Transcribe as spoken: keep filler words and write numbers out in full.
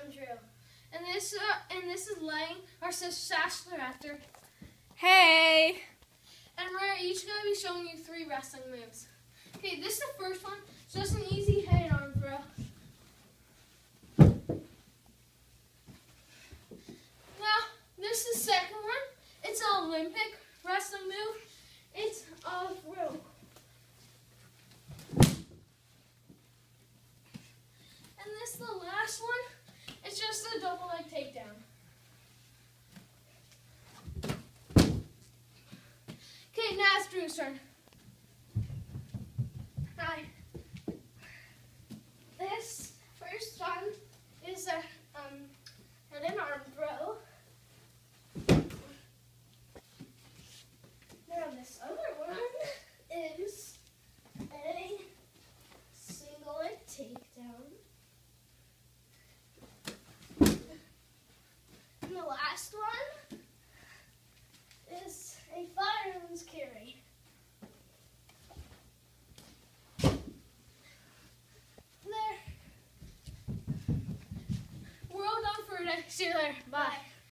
wrestling drill. And this uh, and this is Lang, our sister Sashler after. Hey! And we're each going to be showing you three wrestling moves. Okay, this is the first one. It's just an easy head arm throw. Now, this is the second one. It's an Olympic wrestling move. It's a throw. And this is the last one. It's just a double leg takedown. Okay, now it's Drew's turn. Hi. This first one is a um an arm throw. Now this other one is a single leg takedown. And the last one is a fireman's carry. There. We're all done for today. See you later. Bye.